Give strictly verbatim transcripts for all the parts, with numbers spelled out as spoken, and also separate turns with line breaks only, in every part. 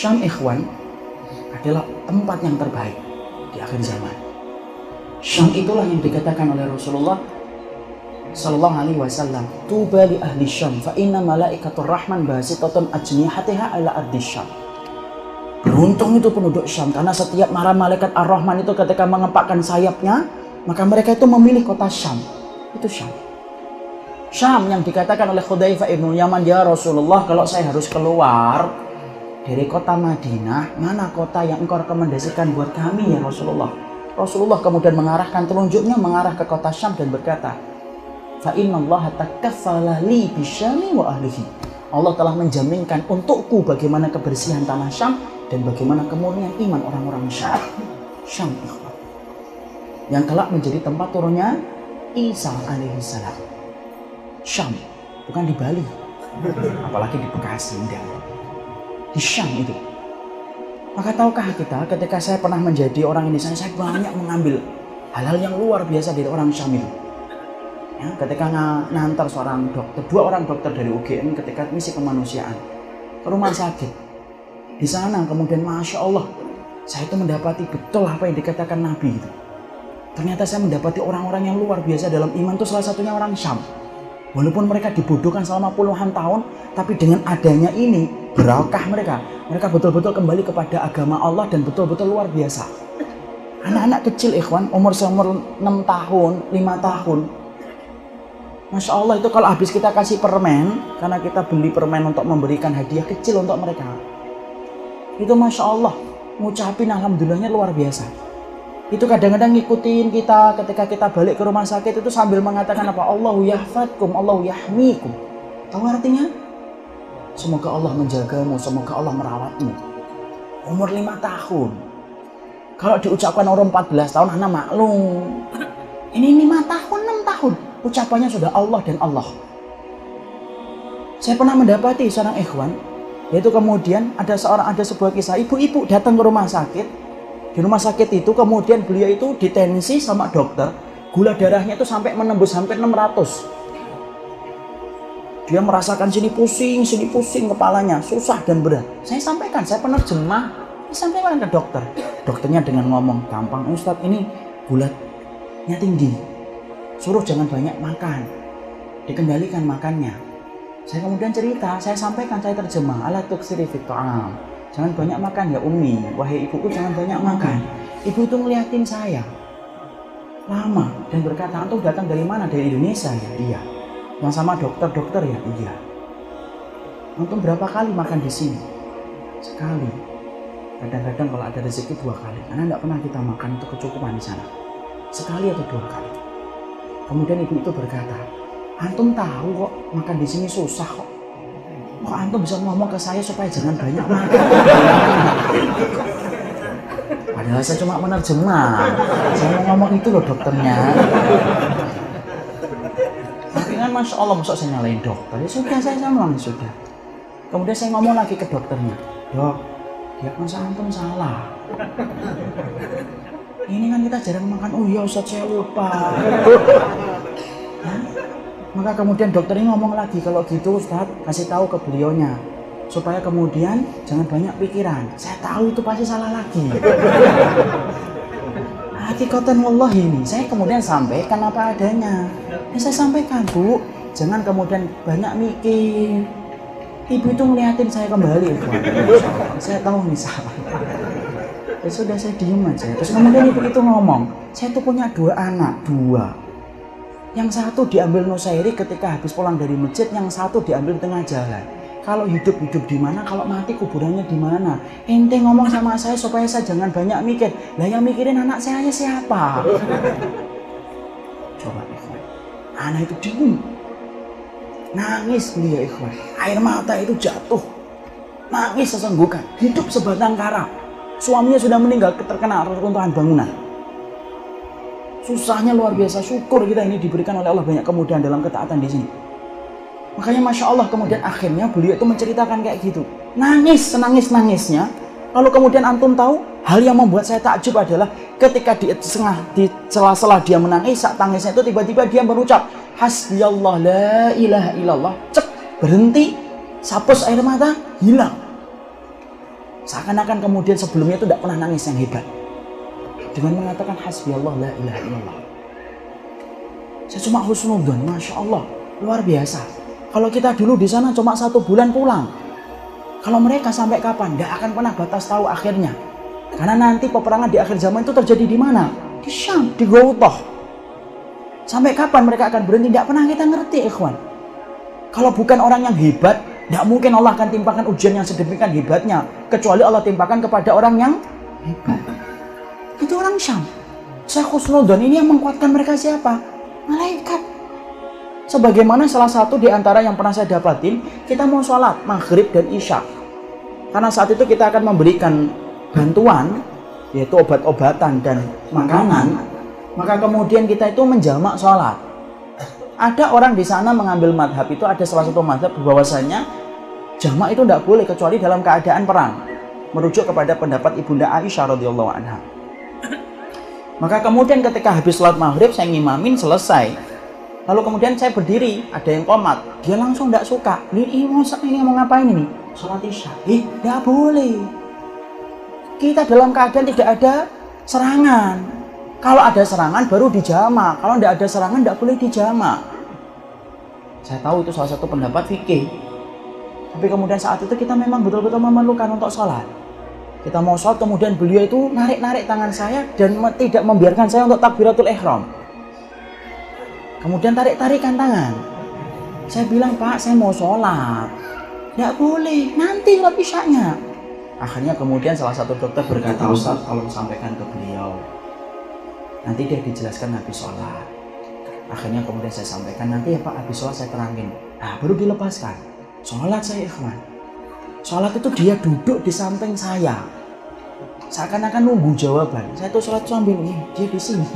Syam ikhwan adalah tempat yang terbaik di akhir zaman. Syam itulah yang dikatakan oleh Rasulullah sallallahu alaihi wasallam, tuba li ahli Syam fa inna malaikatur rahman basitatun ajnihatiha ala ardi Syam. Beruntung itu penduduk Syam, karena setiap para malaikat ar-Rahman itu ketika mengepakkan sayapnya, maka mereka itu memilih kota Syam. Itu Syam. Syam yang dikatakan oleh Hudzaifah ibn Yaman, ya Rasulullah, kalau saya harus keluar dari kota Madinah, mana kota yang engkau rekomendasikan buat kami ya Rasulullah? Rasulullah kemudian mengarahkan telunjuknya mengarah ke kota Syam dan berkata, fa innallaha takaffala li bisyami wa ahlihi. Allah telah menjaminkan untukku bagaimana kebersihan tanah Syam dan bagaimana kemurnian iman orang-orang Syam. Syam yang kelak menjadi tempat turunnya Isa alaihi salam. Syam, bukan di Bali, apalagi di Bekasi, enggak. Di Syam itu. Maka tahukah kita, ketika saya pernah menjadi orang Indonesia, saya banyak mengambil hal-hal yang luar biasa dari orang Syam itu. Ya, ketika ngantar seorang dokter, dua orang dokter dari U G M ketika misi kemanusiaan ke rumah sakit. Di sana kemudian Masya Allah, saya itu mendapati betul apa yang dikatakan Nabi itu. Ternyata saya mendapati orang-orang yang luar biasa dalam iman itu, salah satunya orang Syam. Walaupun mereka dibodohkan selama puluhan tahun, tapi dengan adanya ini, berakah mereka. Mereka betul-betul kembali kepada agama Allah dan betul-betul luar biasa. Anak-anak kecil ikhwan, umur seumur enam tahun, lima tahun. Masya Allah itu kalau habis kita kasih permen, karena kita beli permen untuk memberikan hadiah kecil untuk mereka. Itu Masya Allah, ngucapin alhamdulillahnya luar biasa. Itu kadang-kadang ngikutin kita ketika kita balik ke rumah sakit itu sambil mengatakan apa? Allahu yahfadkum, Allahu yahmikum. Tahu artinya? Semoga Allah menjagamu, semoga Allah merawatmu. Umur lima tahun. Kalau diucapkan orang empat belas tahun, anak maklum. Ini lima tahun, enam tahun. Ucapannya sudah Allah dan Allah. Saya pernah mendapati seorang ikhwan, yaitu kemudian ada seorang ada sebuah kisah ibu-ibu datang ke rumah sakit. Di rumah sakit itu kemudian beliau itu ditensi sama dokter, gula darahnya itu sampai menembus hampir enam ratus. Dia merasakan sini pusing, sini pusing kepalanya, susah dan berat. Saya sampaikan, saya penerjemah, disampaikan ke dokter. Dokternya dengan ngomong, gampang Ustadz, ini gulanya tinggi. Suruh jangan banyak makan, dikendalikan makannya. Saya kemudian cerita, saya sampaikan, saya terjemah, ala tuksiri fit ta'am. Jangan banyak makan ya Umi, wahai ibuku jangan banyak makan. Ibu itu ngeliatin saya lama dan berkata, antum datang dari mana? Dari Indonesia ya? Iya. Yang sama dokter-dokter ya? Iya. Antum berapa kali makan di sini? Sekali. Kadang-kadang kalau ada rezeki dua kali. Karena tidak pernah kita makan untuk kecukupan di sana. Sekali atau dua kali. Kemudian ibu itu berkata, antum tahu kok makan di sini susah kok. Kok antum bisa ngomong ke saya supaya jangan banyak makan? Padahal saya cuma menerjemah. Saya mau ngomong itu loh dokternya. Tapi kan Masya Allah, masuk saya nyalain dokter. Ya sudah, saya sama sudah. Kemudian saya ngomong lagi ke dokternya. Dok, diagnosa antum salah. Ini kan kita jarang makan. Oh iya Ustaz, saya lupa. Hah? Maka kemudian dokter ini ngomong lagi, kalau gitu Ustaz, kasih tahu ke beliaunya supaya kemudian jangan banyak pikiran. Saya tahu itu pasti salah lagi. Hakikatan wallahi ini, saya kemudian sampaikan apa adanya. Ya, saya sampaikan, Bu, jangan kemudian banyak mikir. Ibu itu ngeliatin saya kembali, Bu. Saya tahu nih salah. Ya sudah, saya diem aja. Terus kemudian ibu itu ngomong, saya tuh punya dua anak, dua. Yang satu diambil Nusairi ketika habis pulang dari masjid, yang satu diambil di tengah jalan. Kalau hidup-hidup di mana, kalau mati kuburannya di mana? Ente ngomong sama saya supaya saya jangan banyak mikir. Lah yang mikirin anak saya siapa? Coba ikhwan. Anak itu diem. Nangis beliau ikhwan. Air mata itu jatuh. Nangis sesenggukan. Hidup sebatang kara. Suaminya sudah meninggal terkena reruntuhan bangunan. Susahnya luar biasa, syukur kita ini diberikan oleh Allah banyak kemudahan dalam ketaatan di sini. Makanya Masya Allah kemudian akhirnya beliau itu menceritakan kayak gitu. Nangis, senangis-nangisnya. Lalu kemudian antum tahu, hal yang membuat saya takjub adalah ketika di setengah di sela-sela dia menangis, saat tangisnya itu tiba-tiba dia berucap, Hasbiyallah la ilaha illallah. Cep, berhenti, sapus air mata, hilang. Seakan-akan kemudian sebelumnya itu tidak pernah nangis yang hebat. Dengan mengatakan hasbiyallah la ilaha illallah. Saya cuma husnudzon, Masya Allah, luar biasa. Kalau kita dulu di sana cuma satu bulan pulang. Kalau mereka sampai kapan? Nggak akan pernah batas tahu akhirnya. Karena nanti peperangan di akhir zaman itu terjadi di mana? Di Syam, di Gautoh. Sampai kapan mereka akan berhenti? Nggak pernah kita ngerti, ikhwan. Kalau bukan orang yang hebat, nggak mungkin Allah akan timpakan ujian yang sedemikian hebatnya. Kecuali Allah timpakan kepada orang yang hebat. Itu orang Syam. Saya husnudzon, ini yang menguatkan mereka siapa? Malaikat. Sebagaimana salah satu di antara yang pernah saya dapatin, kita mau sholat maghrib dan isya. Karena saat itu kita akan memberikan bantuan, yaitu obat-obatan dan makanan. Maka kemudian kita itu menjamak sholat. Ada orang di sana mengambil madhab itu, ada salah satu madhab bahwasanya jamak itu tidak boleh kecuali dalam keadaan perang. Merujuk kepada pendapat Ibunda Aisyah radhiyallahu anha. Maka kemudian ketika habis sholat maghrib saya ngimamin selesai. Lalu kemudian saya berdiri, ada yang komat. Dia langsung tidak suka. Ini mau ini mau ngapain ini? Sholat isya. Eh, tidak boleh. Kita dalam keadaan tidak ada serangan. Kalau ada serangan baru dijamak. Kalau tidak ada serangan tidak boleh dijamak. Saya tahu itu salah satu pendapat fikih. Tapi kemudian saat itu kita memang betul-betul memerlukan untuk sholat. Kita mau sholat, kemudian beliau itu narik-narik tangan saya dan tidak membiarkan saya untuk takbiratul ihram. Kemudian tarik-tarikan tangan. Saya bilang, Pak, saya mau sholat. Tidak boleh, nanti sholat isyanya. Akhirnya kemudian salah satu dokter berkata, Ustaz, tolong sampaikan ke beliau. Nanti dia dijelaskan habis sholat. Akhirnya kemudian saya sampaikan, nanti ya Pak, habis sholat saya terangin. Nah, baru dilepaskan. Sholat saya, ikhwan. Sholat itu dia duduk di samping saya. Seakan-akan nunggu jawaban. Saya tuh sholat sambil, nih, dia di sini.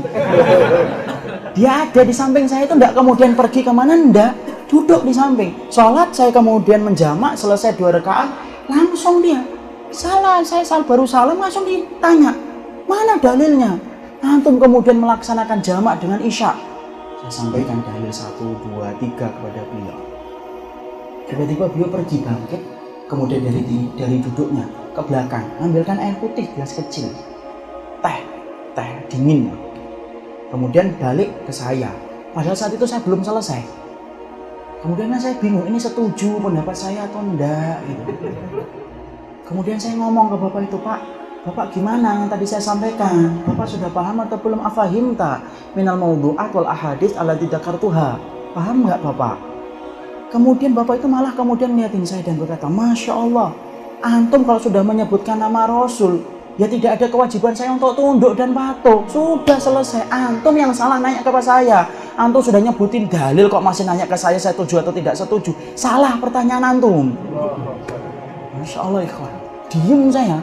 Dia ada di samping saya itu, enggak kemudian pergi kemana, enggak. Duduk di samping. Sholat saya kemudian menjamak, selesai dua rakaat, langsung dia. Salah, saya sal baru salam, langsung ditanya. Mana dalilnya? Antum kemudian melaksanakan jamak dengan isya. Saya sampaikan dalil satu, dua, tiga kepada beliau. Tiba-tiba beliau pergi bangkit. Kemudian dari dari duduknya ke belakang, ambilkan air putih gelas kecil, teh, teh dingin. Kemudian balik ke saya. Padahal saat itu saya belum selesai. Kemudian saya bingung, ini setuju pendapat saya atau enggak gitu. Kemudian saya ngomong ke bapak itu, Pak, bapak gimana yang tadi saya sampaikan? Bapak sudah paham atau belum? Afahimta minal mawdu'at wal ahadits allati dzakartuha. Paham nggak bapak? Kemudian bapak itu malah kemudian ngeliatin saya dan berkata, Masya Allah, antum kalau sudah menyebutkan nama Rasul, ya tidak ada kewajiban saya untuk tunduk dan patuh. Sudah selesai, antum yang salah nanya kepada saya. Antum sudah nyebutin dalil kok masih nanya ke saya, saya setuju atau tidak setuju. Salah pertanyaan antum. Masya Allah, ikhwan. Diem saya.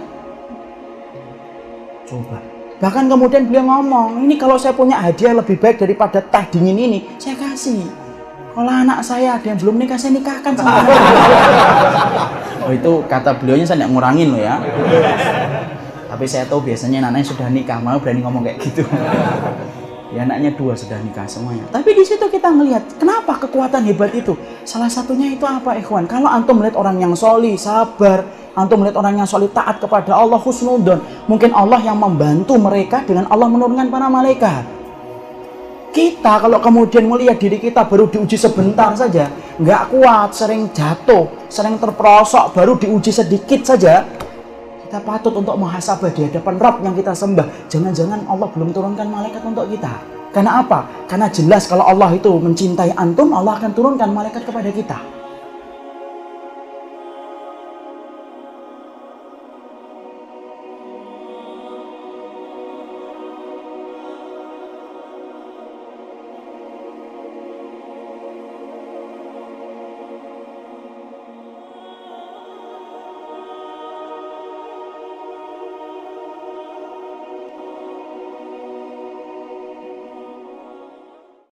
Coba. Bahkan kemudian beliau ngomong, ini kalau saya punya hadiah lebih baik daripada teh dingin ini, saya kasih. Kalau anak saya ada yang belum nikah, saya nikahkan sama dia. Oh, itu kata beliaunya saya tidak ngurangin loh ya. Tapi saya tahu biasanya anaknya sudah nikah, malah berani ngomong kayak gitu. Ya anaknya dua sudah nikah semuanya. Tapi di situ kita melihat kenapa kekuatan hebat itu. Salah satunya itu apa, ikhwan? Kalau antum melihat orang yang solih, sabar, antum melihat orang yang solih taat kepada Allah, husnudzon, mungkin Allah yang membantu mereka dengan Allah menurunkan para malaikat. Kita kalau kemudian melihat diri kita baru diuji sebentar saja, nggak kuat, sering jatuh, sering terperosok, baru diuji sedikit saja, kita patut untuk muhasabah di hadapan Rabb yang kita sembah. Jangan-jangan Allah belum turunkan malaikat untuk kita. Karena apa? Karena jelas kalau Allah itu mencintai antum, Allah akan turunkan malaikat kepada kita.